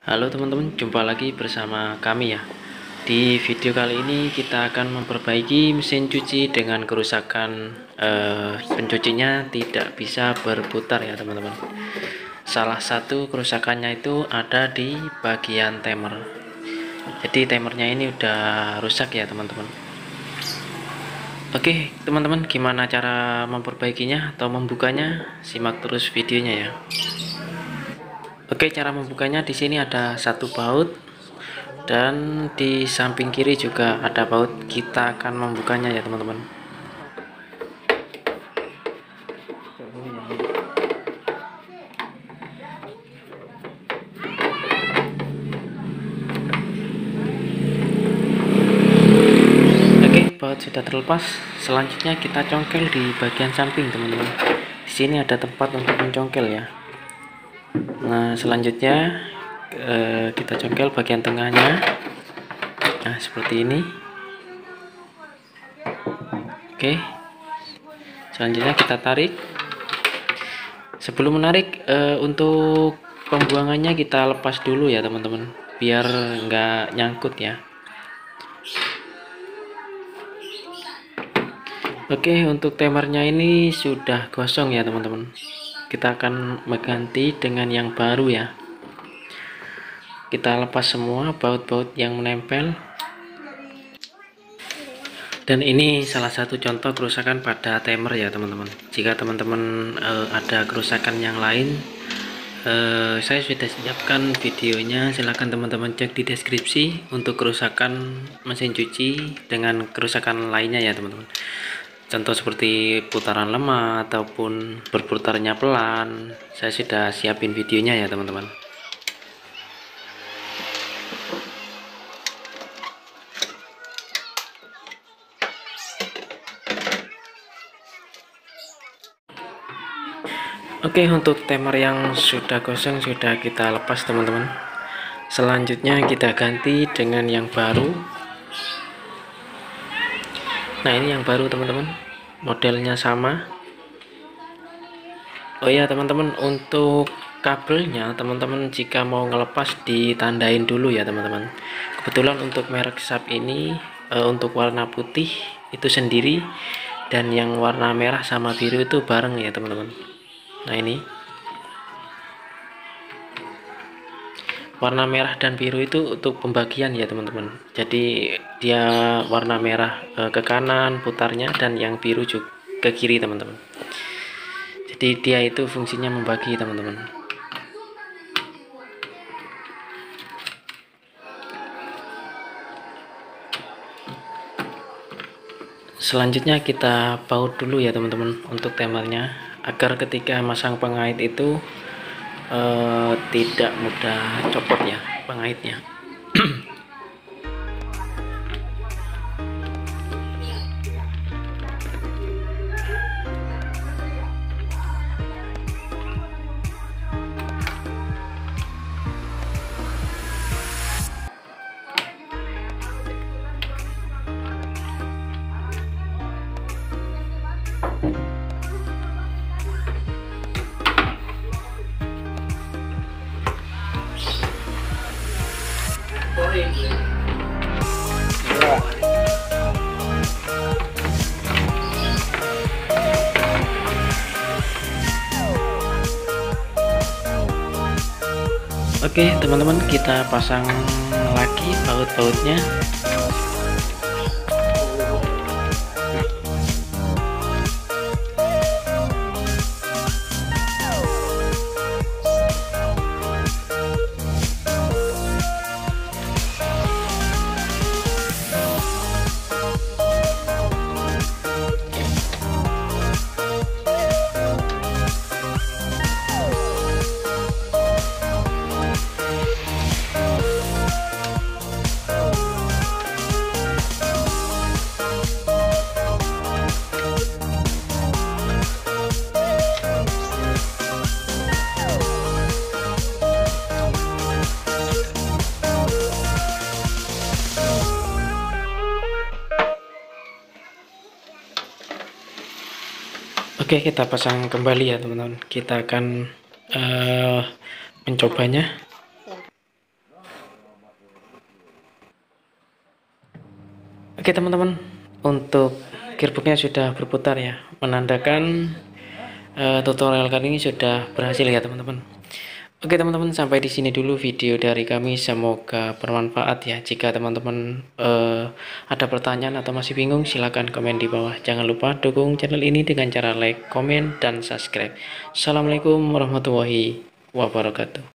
Halo teman-teman, jumpa lagi bersama kami ya. Di video kali ini kita akan memperbaiki mesin cuci dengan kerusakan pencucinya tidak bisa berputar ya teman-teman. Salah satu kerusakannya itu ada di bagian timer. Jadi timernya ini udah rusak ya teman-teman. Oke teman-teman, gimana cara memperbaikinya atau membukanya? Simak terus videonya ya. Oke, cara membukanya di sini ada satu baut dan di samping kiri juga ada baut. Kita akan membukanya ya teman-teman. Oke, baut sudah terlepas. Selanjutnya kita congkel di bagian samping teman-teman. Di sini ada tempat untuk mencongkel ya. Nah, selanjutnya kita congkel bagian tengahnya. Nah, seperti ini. Oke. Selanjutnya kita tarik. Sebelum menarik, untuk pembuangannya kita lepas dulu ya teman-teman, biar nggak nyangkut ya. Oke, untuk timernya ini sudah gosong ya teman-teman. Kita akan mengganti dengan yang baru ya. Kita lepas semua baut-baut yang menempel. Dan ini salah satu contoh kerusakan pada timer ya teman-teman. Jika teman-teman ada kerusakan yang lain, saya sudah siapkan videonya. Silahkan teman-teman cek di deskripsi untuk kerusakan mesin cuci dengan kerusakan lainnya ya teman-teman. Contoh seperti putaran lemah ataupun berputarnya pelan, saya sudah siapin videonya ya teman-teman. Oke, untuk timer yang sudah gosong sudah kita lepas teman-teman. Selanjutnya kita ganti dengan yang baru. Nah, ini yang baru teman-teman, modelnya sama. Oh ya teman-teman, untuk kabelnya teman-teman jika mau ngelepas ditandain dulu ya teman-teman. Kebetulan untuk merek Sharp ini untuk warna putih itu sendiri, dan yang warna merah sama biru itu bareng ya teman-teman. Nah, ini warna merah dan biru itu untuk pembagian ya teman-teman. Jadi dia warna merah ke kanan putarnya, dan yang biru juga ke kiri teman-teman. Jadi dia itu fungsinya membagi teman-teman. Selanjutnya kita baut dulu ya teman-teman untuk timernya, agar ketika masang pengait itu tidak mudah copot ya pengaitnya. Oke teman-teman, kita pasang lagi baut-bautnya. Oke, kita pasang kembali ya teman-teman. Kita akan mencobanya. Oke teman-teman, untuk gearboxnya sudah berputar ya, menandakan tutorial kali ini sudah berhasil ya teman-teman. Oke teman-teman, sampai di sini dulu video dari kami, semoga bermanfaat ya. Jika teman-teman ada pertanyaan atau masih bingung, silahkan komen di bawah. Jangan lupa dukung channel ini dengan cara like, komen, dan subscribe. Assalamualaikum warahmatullahi wabarakatuh.